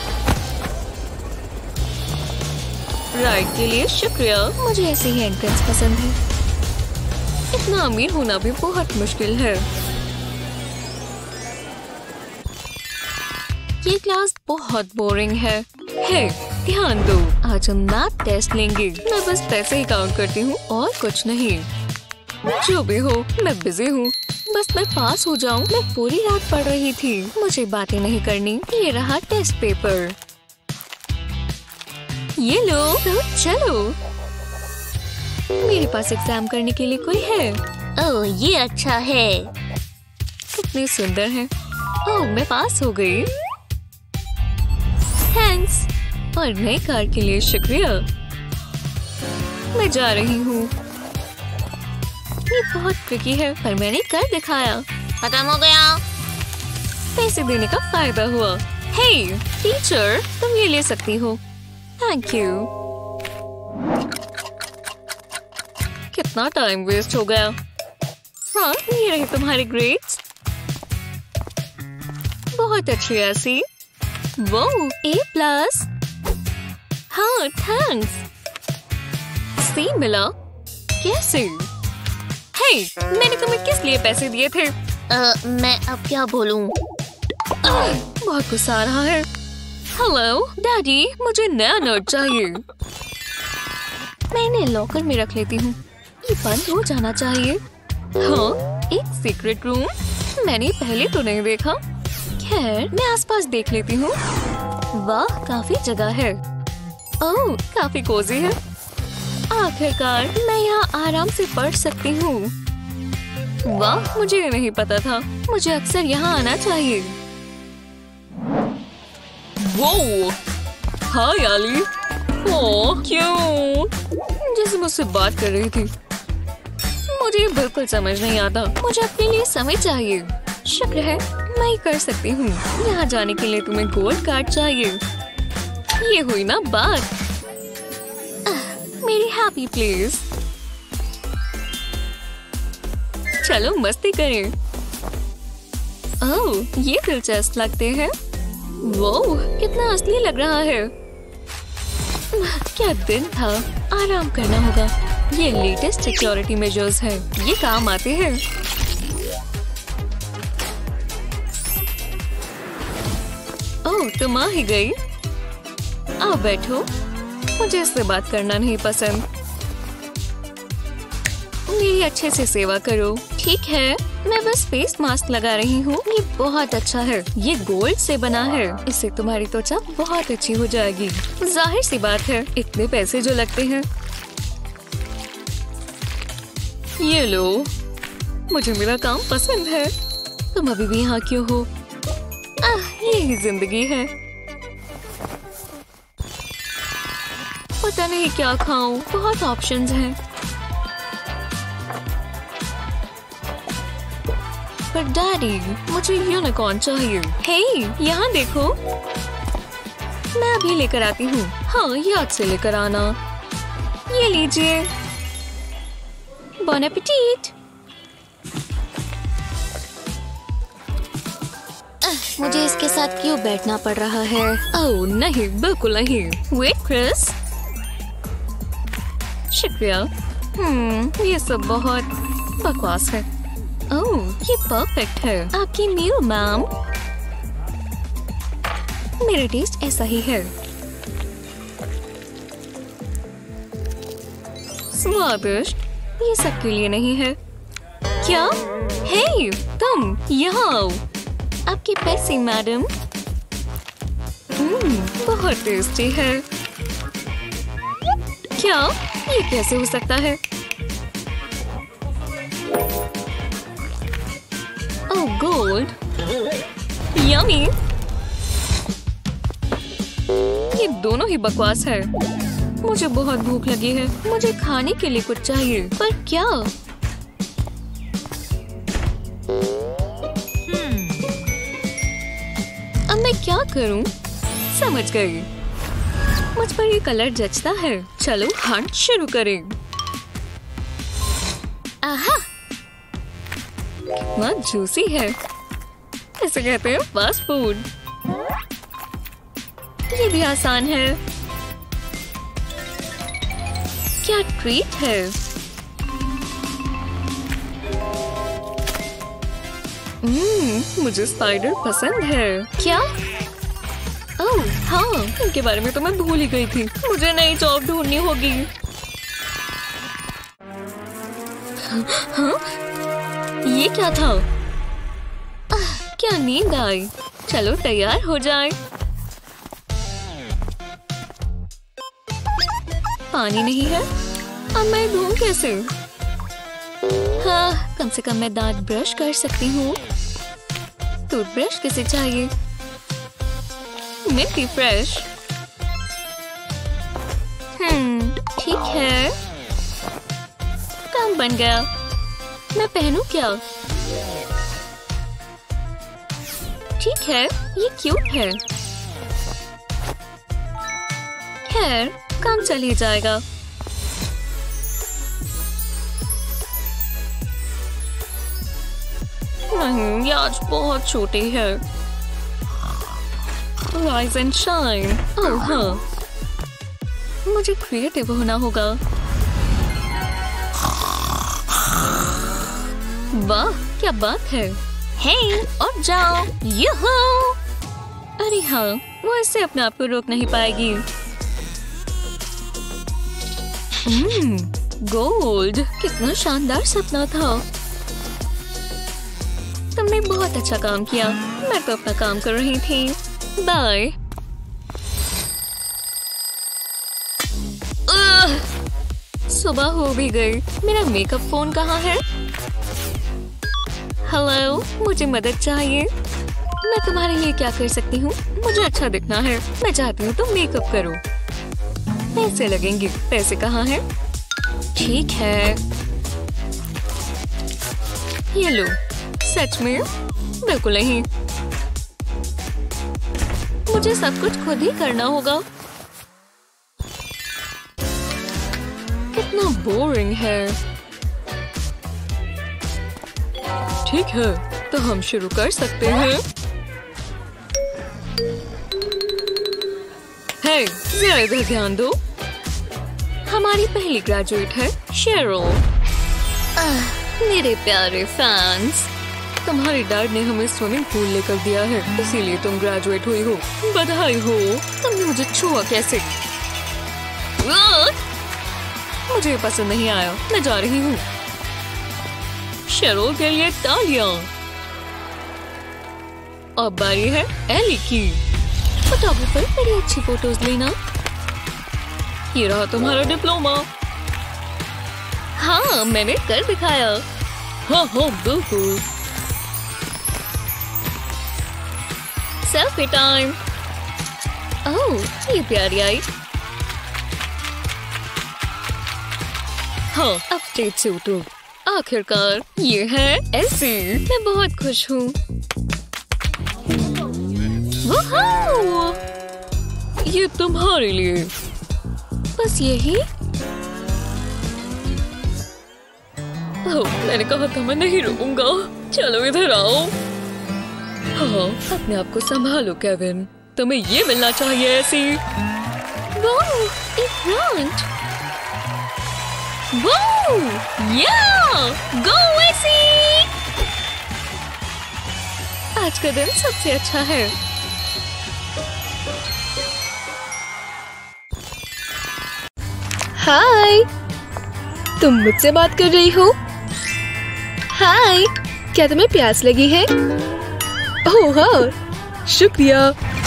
राइड के लिए शुक्रिया। मुझे ऐसे ही एंट्रेंस पसंद है। इतना अमीर होना भी बहुत मुश्किल है। ये क्लास बहुत बोरिंग है। हे ध्यान दो, आज हम मैथ टेस्ट लेंगे। मैं बस पैसे ही काउंट करती हूँ और कुछ नहीं। जो भी हो मैं बिजी हूँ, बस मैं पास हो जाऊँ। मैं पूरी रात पढ़ रही थी। मुझे बातें नहीं करनी। ये रहा टेस्ट पेपर। ये लो तो चलो। मेरे पास एग्जाम करने के लिए कोई है? ओह ये अच्छा है। कितने सुंदर हैं। ओह मैं पास हो गई। थैंक्स। और नई कार के लिए शुक्रिया। मैं जा रही हूँ। ये बहुत ट्रिकी है पर मैंने कर दिखाया। खत्म हो गया। पैसे देने का फायदा हुआ। हे टीचर, तुम ये ले सकती हो। Thank you. कितना टाइम वेस्ट हो गया। हाँ ये रहे तुम्हारे ग्रेड्स। बहुत अच्छी ऐसी। वो ए प्लस। हाँ थैंक्स। सी मिला? कैसे? हे मैंने तुम्हें किस लिए पैसे दिए थे? आ, मैं अब क्या बोलूं? आ, बहुत गुस्सा आ रहा है। हेलो डैडी, मुझे नया नोट चाहिए। मैं इन्हें लॉकर में रख लेती हूँ। ये बंद हो जाना चाहिए। हाँ एक सीक्रेट रूम। मैंने पहले तो नहीं देखा। खैर मैं आसपास देख लेती हूँ। वाह काफी जगह है। ओह काफी कोजी है। आखिरकार मैं यहाँ आराम से पढ़ सकती हूँ। वाह मुझे नहीं पता था। मुझे अक्सर यहाँ आना चाहिए। वो हाय आली। ओह क्यों? जैसे मुझसे बात कर रही थी। मुझे बिल्कुल समझ नहीं आता। मुझे अपने लिए समय चाहिए। शुक्र है मैं ही कर सकती हूँ। यहाँ जाने के लिए तुम्हें गोल्ड कार्ड चाहिए। ये हुई ना बात। मेरी हैप्पी प्लेस। चलो मस्ती करें। ओह ये दिलचस्प लगते हैं। वो कितना असली लग रहा है। क्या दिन था। आराम करना होगा। ये लेटेस्ट सिक्योरिटी मेजर्स हैं। ये काम आते हैं। ओह तुम आ ही गई। आओ बैठो। मुझे इससे बात करना नहीं पसंद। मेरी अच्छे से सेवा करो। ठीक है मैं बस फेस मास्क लगा रही हूँ। ये बहुत अच्छा है। ये गोल्ड से बना है। इससे तुम्हारी त्वचा बहुत अच्छी हो जाएगी। जाहिर सी बात है इतने पैसे जो लगते हैं। ये लो। मुझे मेरा काम पसंद है। तुम अभी भी यहाँ क्यों हो? आह, यही जिंदगी है। पता नहीं क्या खाऊं, बहुत ऑप्शंस हैं। पर डैडी, मुझे यूनिकॉर्न चाहिए। हे, यहाँ देखो, मैं अभी लेकर आती हूँ। हाँ, याद से लेकर आना। ये लीजिए। बॉन एपेटीट। मुझे इसके साथ क्यों बैठना पड़ रहा है? ओह नहीं, बिल्कुल नहीं। वेट क्रिस, शुक्रिया। हम्म ये सब बहुत बकवास है। ओह ये परफेक्ट है। आपकी मील मैम। मेरा टेस्ट ऐसा ही है। स्वादिष्ट। ये सबके लिए नहीं है। क्या? हे, तुम यहाँ आओ। आपके पैसे मैडम। हम्म बहुत टेस्टी है। क्या? ये कैसे हो सकता है? Oh gold, yummy. ये दोनों ही बकवास है। मुझे बहुत भूख लगी है। मुझे खाने के लिए कुछ चाहिए। पर क्या? अब मैं क्या करूं? समझ गई। मुझ पर ये कलर जचता है। चलो हंट शुरू करें। आहा, कितना जूसी है। इसे कहते हैं फास्ट फूड। ये भी आसान है। क्या ट्रीट है। हम्म मुझे स्पाइडर पसंद है। क्या? ओह हाँ, इनके बारे में तो मैं भूल ही गई थी। मुझे नई जॉब ढूंढनी होगी। हाँ? ये क्या था? आह, क्या नींद आई। चलो तैयार हो जाए। पानी नहीं है। अब मैं धोऊं कैसे? हाँ, कम से कम मैं दांत ब्रश कर सकती हूँ। टूथब्रश किसे चाहिए? Milky fresh. हम्म ठीक है, काम बन गया। मैं पहनूं क्या? ठीक है, ये क्यूट है। खैर, काम चल ही जाएगा। नहीं, ये आज बहुत छोटी है। Rise and shine। ओह हाँ, मुझे क्रिएटिव होना होगा। वाह, क्या बात है। हे, और जाओ। यूहू। अरे हाँ, वो इससे अपने आप को रोक नहीं पाएगी। हम्म गोल्ड, कितना शानदार सपना था। तुमने बहुत अच्छा काम किया। मैं तो अपना काम कर रही थी। बाय। सुबह हो भी गई। मेरा मेकअप फोन कहाँ है? हेलो, मुझे मदद चाहिए। मैं तुम्हारे लिए क्या कर सकती हूँ? मुझे अच्छा दिखना है। मैं चाहती हूँ तुम मेकअप करो। पैसे लगेंगे। पैसे कहाँ हैं? ठीक है, ये लो। सच में? बिल्कुल नहीं, मुझे सब कुछ खुद ही करना होगा। कितना बोरिंग है। ठीक है, तो हम शुरू कर सकते हैं। हे, जरा इधर ध्यान दो। हमारी पहली ग्रेजुएट है शेरोल। मेरे प्यारे फैंस, तुम्हारे डैड ने हमें स्विमिंग पूल लेकर दिया है, इसीलिए तुम ग्रेजुएट हुई हो। बधाई हो। तुमने मुझे छुआ कैसे? मुझे ये पसंद नहीं आया। मैं जा रही हूँ। शेरोल के लिए तालियां। अब बारी है एली की। फोटोग्राफर, बड़ी अच्छी फोटोज लेना। ये रहा तुम्हारा डिप्लोमा। हाँ, मैंने कर दिखाया। हाँ हाँ बिल्कुल। Selfie time. ओह, ये प्यारी आई। हाँ, अब स्ट्रेट से उठो। आखिरकार ये है ऐसे। मैं बहुत खुश हूँ। ये तुम्हारे लिए। बस यही? ओह, मैंने कहा था मैं नहीं रुकूंगा। चलो इधर आओ। हाँ, अपने आप को संभालो केविन। तुम्हें ये मिलना चाहिए ऐसी। वाह, एक प्लांट। वाह, या, गो ऐसी। आज का दिन सबसे अच्छा है। हाय, तुम मुझसे बात कर रही हो? हाय, क्या तुम्हें प्यास लगी है? ओह हाँ, शुक्रिया।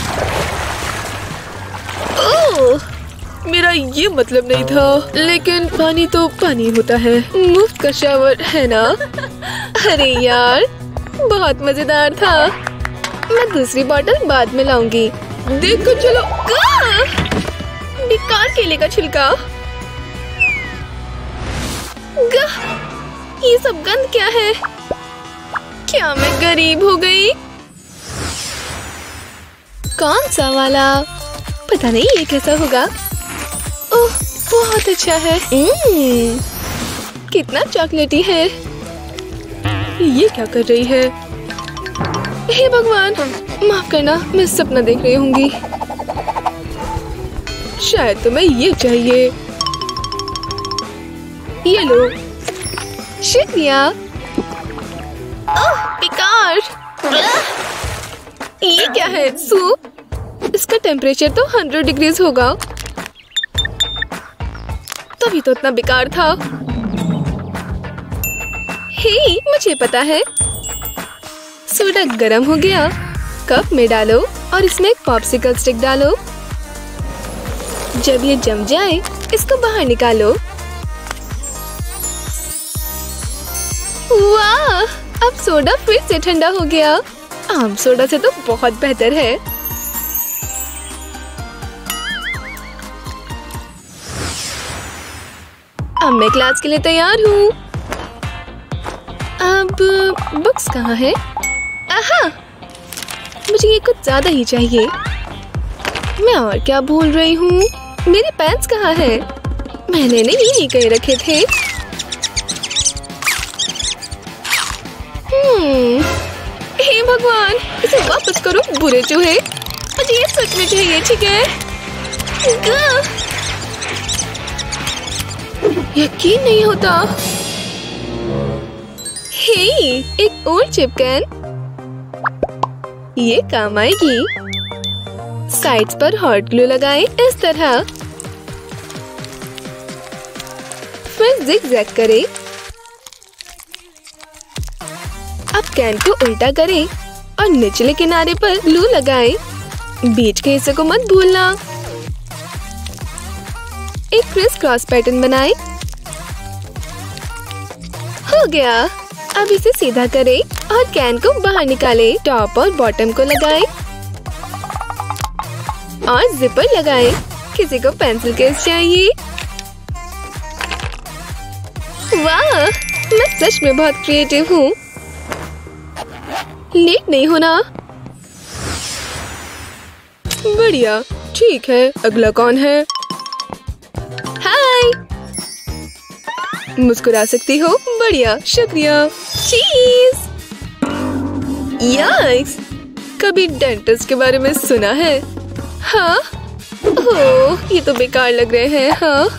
ओह, मेरा ये मतलब नहीं था, लेकिन पानी तो पानी होता है। मुफ्त का शावर है ना? अरे यार, बहुत मजेदार था। मैं दूसरी बोतल बाद में लाऊंगी। देखो चलो। बेकार केले का छिलका। ये सब गंद क्या है? क्या मैं गरीब हो गई? कौन सा वाला? पता नहीं ये कैसा होगा। ओह, बहुत अच्छा है। कितना चॉकलेटी है। ये क्या कर रही है? हे भगवान, माफ करना, मैं सपना देख रही होंगी। शायद तुम्हें ये चाहिए। ये लो। शुक्रिया। ओह, बेकार। ये क्या है? सूप? इसका टेम्परेचर तो हंड्रेड डिग्रीज होगा। तभी तो इतना बेकार था। हे, मुझे पता है। सोडा गरम हो गया। कप में डालो और इसमें एक पॉप्सिकल स्टिक डालो। जब ये जम जाए, इसको बाहर निकालो। वाह! अब सोडा फिर से ठंडा हो गया। आम सोडा से तो बहुत बेहतर है। अब मैं क्लास के लिए तैयार हूँ। अब बुक्स कहाँ है? आहा! मुझे ये कुछ ज्यादा ही चाहिए। मैं और क्या भूल रही हूँ? मेरे पेन्स कहाँ है? मैंने नहीं यहीं कहीं रखे थे। हम्म, हे भगवान, इसे वापस करो बुरे चूहे। मुझे ये सच में चाहिए, ठीक है? यकीन नहीं होता। हे, एक और चिपकैन। ये काम आएगी। साइड्स पर हॉट ग्लू लगाएं इस तरह। फिर जिग-जैग करें। अब कैन को उल्टा करें और निचले किनारे पर ग्लू लगाएं। बीच के हिस्से को मत भूलना। एक क्रिस क्रॉस पैटर्न बनाएं। हो गया। अब इसे सीधा करें और कैन को बाहर निकालें। टॉप और बॉटम को लगाएं और जिपर लगाएं। किसी को पेंसिल केस चाहिए? वाह, मैं सच में बहुत क्रिएटिव हूँ। लेट नहीं होना। बढ़िया, ठीक है। अगला कौन है? हाय, मुस्कुरा सकती हो? बढ़िया, शुक्रिया। चीज। यस, कभी डेंटिस्ट के बारे में सुना है? हाँ? ओह, ये तो बेकार लग रहे हैं। हाँ,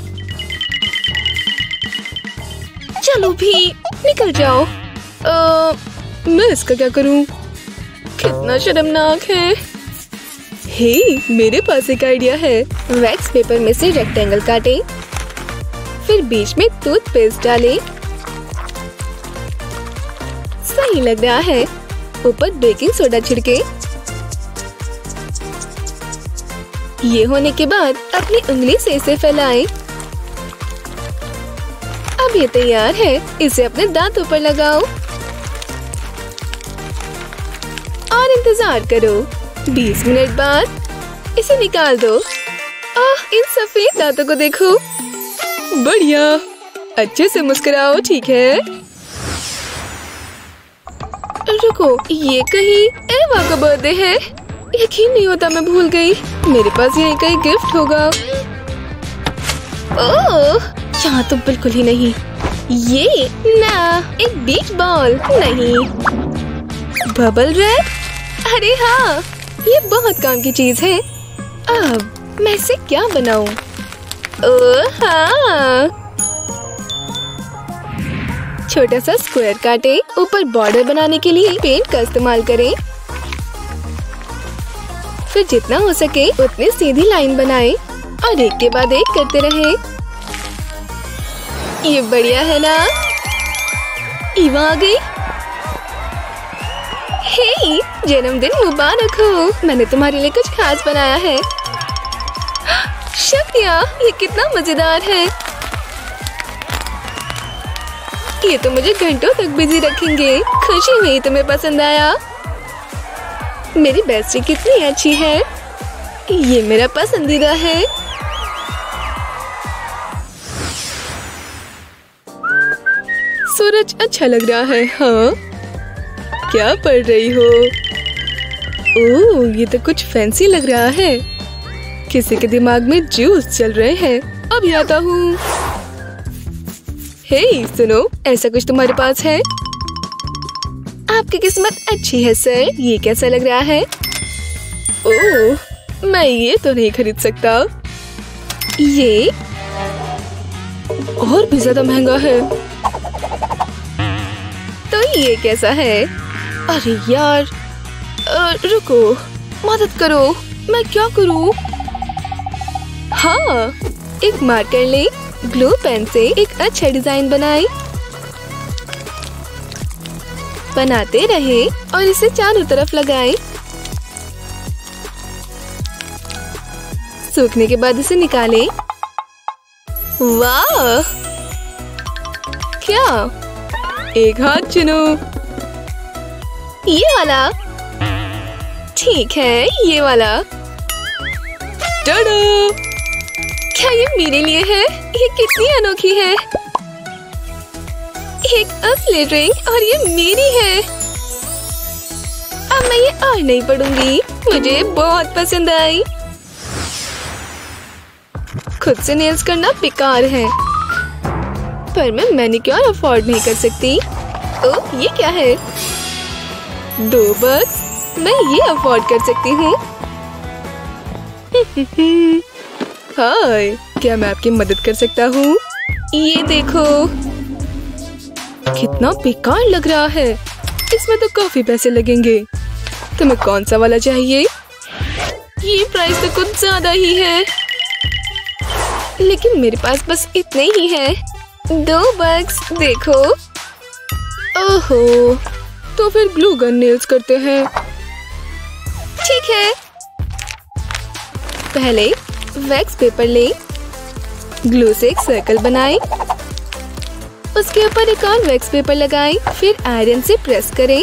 चलो भी निकल जाओ। आ, मैं इसका क्या करूं? कितना शर्मनाक है। हे, मेरे पास एक आइडिया है। वैक्स पेपर में से रेक्टेंगल काटें, फिर बीच में टूथपेस्ट डालें। सही लग रहा है। ऊपर बेकिंग सोडा छिड़के। ये होने के बाद अपनी उंगली से इसे फैलाएं। अब ये तैयार है। इसे अपने दांतों पर लगाओ और इंतजार करो। बीस मिनट बाद इसे निकाल दो। आह, इन सफेद दांतों को देखो। बढ़िया। अच्छे से मुस्कुराओ, ठीक है? रुको, ये कहीं एवा का बर्थडे है? यकीन नहीं होता, मैं भूल गई। मेरे पास यहीं कहीं गिफ्ट होगा। ओह, यहाँ तो बिल्कुल ही नहीं। ये ना, एक बीच बॉल नहीं। Bubble wrap? अरे हाँ, ये बहुत काम की चीज है। अब मैं इसे क्या बनाऊं? ओह हाँ, छोटा सा स्क्वायर काटें, ऊपर बॉर्डर बनाने के लिए पेंट का इस्तेमाल करें। फिर जितना हो सके उतनी सीधी लाइन बनाएं और एक के बाद एक करते रहें। ये बढ़िया है ना? ईवा आ गई। हे, जन्मदिन मुबारक हो। मैंने तुम्हारे लिए कुछ खास बनाया है। शुक्रिया, ये कितना मजेदार है। ये तो मुझे घंटों तक बिजी रखेंगे। खुशी हुई तुम्हें पसंद आया। मेरी बेस्टी कितनी अच्छी है। ये मेरा पसंदीदा है। सूरज अच्छा लग रहा है। हाँ, क्या पढ़ रही हो? ओह, ये तो कुछ फैंसी लग रहा है। किसी के दिमाग में जूस चल रहे हैं। अभी आता हूँ। हे सुनो, ऐसा कुछ तुम्हारे पास है? आपकी किस्मत अच्छी है सर। ये कैसा लग रहा है? ओह, मैं ये तो नहीं खरीद सकता। ये और भी ज्यादा महंगा है। तो ये कैसा है? अरे यार, आ, रुको, मदद करो। मैं क्या करूं? हाँ, एक मार्कर ले, ग्लू पेन से एक अच्छा डिजाइन बनाएं। बनाते रहे और इसे चारों तरफ लगाएं। सूखने के बाद इसे निकालें। वाह! क्या? एक हाथ चुनो। ये वाला? ठीक है, ये वाला। टाडा! क्या ये मेरे लिए है? ये कितनी अनोखी है। एक असली ड्रिंक और ये मेरी है। अब मैं ये और नहीं पढ़ूंगी। मुझे बहुत पसंद आई। खुद से नेल्स करना बेकार है, पर मैं मैनिक्योर अफोर्ड नहीं कर सकती। ओह, ये क्या है? दो बक्स। मैं ये अफोर्ड कर सकती हूँ। हाय, क्या मैं आपकी मदद कर सकता हूँ? ये देखो, कितना बेकार लग रहा है। इसमें तो काफी पैसे लगेंगे। तुम्हें कौन सा वाला चाहिए? ये प्राइस तो कुछ ज्यादा ही है, लेकिन मेरे पास बस इतने ही है। दो बक्स देखो। ओहो, तो फिर ग्लू गन नेल्स करते हैं। ठीक है, पहले वैक्स पेपर ले, ग्लू से एक सर्कल बनाएं, उसके ऊपर एक और वैक्स पेपर लगाएं, फिर आयरन से प्रेस करें।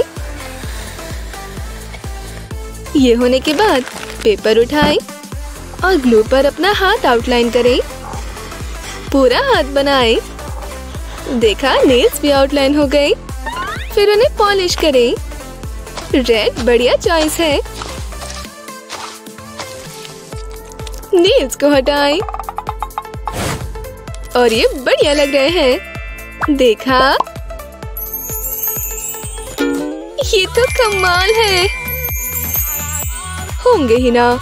ये होने के बाद पेपर उठाएं और ग्लू पर अपना हाथ आउटलाइन करें। पूरा हाथ बनाएं। देखा, नेल्स भी आउटलाइन हो गए। फिर उन्हें पॉलिश करें। रेड बढ़िया चॉइस है। नेल्स को हटाएं और ये बढ़िया लग रहे हैं। देखा, ये तो कमाल है। होंगे ही ना।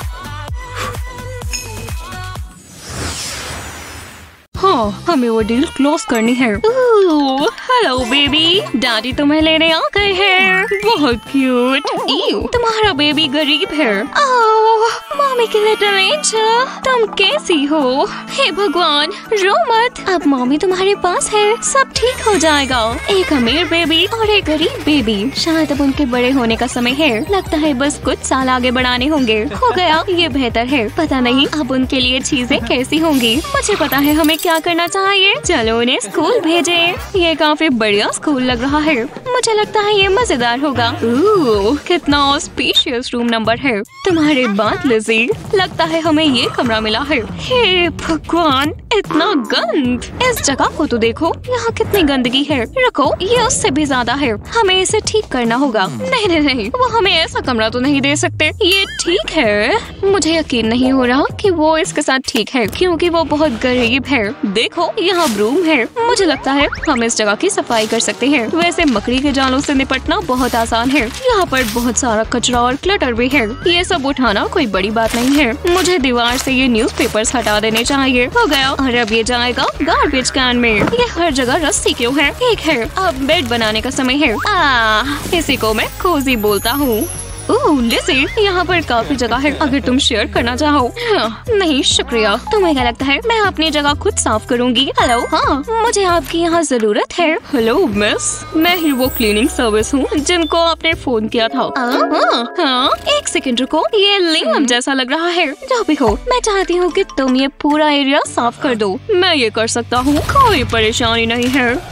हाँ, हमें वो डील क्लोज करनी है। हेलो बेबी, डैडी तुम्हें लेने आ गए हैं। बहुत क्यूट। तुम्हारा बेबी गरीब है। ओह, मम्मी के लिटिल एंजल, तुम कैसी हो? हे भगवान, रो मत। अब मम्मी तुम्हारे पास है, सब ठीक हो जाएगा। एक अमीर बेबी और एक गरीब बेबी। शायद अब उनके बड़े होने का समय है। लगता है बस कुछ साल आगे बढ़ाने होंगे। हो गया, ये बेहतर है। पता नहीं अब उनके लिए चीजें कैसी होंगी। मुझे पता है हमें क्या करना चाहिए। चलो उन्हें स्कूल भेजें। ये काफी बढ़िया स्कूल लग रहा है। मुझे लगता है ये मजेदार होगा। ओह, कितना स्पेशियस रूम नंबर है। तुम्हारे बाद लिज़ी, लगता है हमें ये कमरा मिला है। हे भगवान, इतना गंद। इस जगह को तो देखो, यहाँ कितनी गंदगी है। रखो, ये उससे भी ज्यादा है। हमें इसे ठीक करना होगा। नहीं नहीं नहीं, वो हमें ऐसा कमरा तो नहीं दे सकते। ये ठीक है। मुझे यकीन नहीं हो रहा कि वो इसके साथ ठीक है, क्योंकि वो बहुत गरीब है। देखो, यहाँ ब्रूम है। मुझे लगता है हम इस जगह की सफाई कर सकते हैं। वैसे मकड़ी के जालों से निपटना बहुत आसान है। यहाँ पर बहुत सारा कचरा और क्लटर भी है। ये सब उठाना कोई बड़ी बात नहीं है। मुझे दीवार से ये न्यूज़पेपर्स हटा देने चाहिए। हो गया। और अब ये जाएगा गार्बेज कैन में। ये हर जगह रस्सी क्यों है? ठीक है, अब बेड बनाने का समय है। आ, इसी को मैं कोजी बोलता हूँ। ओह लिज़ी, यहाँ पर काफी जगह है, अगर तुम शेयर करना चाहो। हाँ, नहीं शुक्रिया। तुम्हें क्या लगता है मैं अपनी जगह खुद साफ करूँगी? हेलो, हाँ, मुझे आपकी यहाँ जरूरत है। हेलो मिस, मैं ही वो क्लीनिंग सर्विस हूँ जिनको आपने फोन किया था। हाँ, हाँ, एक सेकंड रुको, ये लिंगम जैसा लग रहा है। जो भी हो, मैं चाहती हूँ कि तुम ये पूरा एरिया साफ कर दो। मैं ये कर सकता हूँ, कोई परेशानी नहीं है।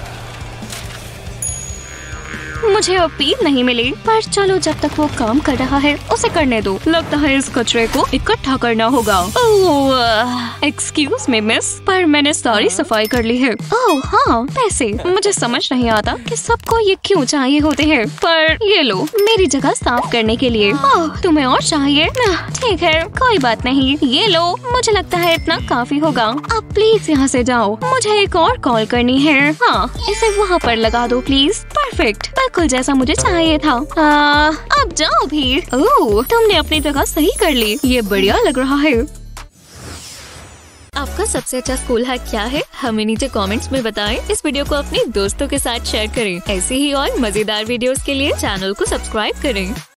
मुझे अपील नहीं मिली, पर चलो, जब तक वो काम कर रहा है उसे करने दो। लगता है इस कचरे को इकट्ठा करना होगा। ओह, एक्सक्यूज मी मिस, पर मैंने सारी सफाई कर ली है। ओह हाँ, पैसे। मुझे समझ नहीं आता कि सबको ये क्यों चाहिए होते हैं, पर ये लो, मेरी जगह साफ करने के लिए। ओह, तुम्हें और चाहिए? ठीक है, कोई बात नहीं, ये लो। मुझे लगता है इतना काफी होगा। अब प्लीज यहाँ से जाओ, मुझे एक और कॉल करनी है। हाँ, इसे वहाँ पर लगा दो प्लीज। परफेक्ट, बिल्कुल जैसा मुझे चाहिए था। आ, अब जाओ भी। ओह, तुमने अपनी जगह सही कर ली, ये बढ़िया लग रहा है। आपका सबसे अच्छा स्कूल हैक क्या है? हमें नीचे कमेंट्स में बताएं। इस वीडियो को अपने दोस्तों के साथ शेयर करें। ऐसी ही और मजेदार वीडियोस के लिए चैनल को सब्सक्राइब करें।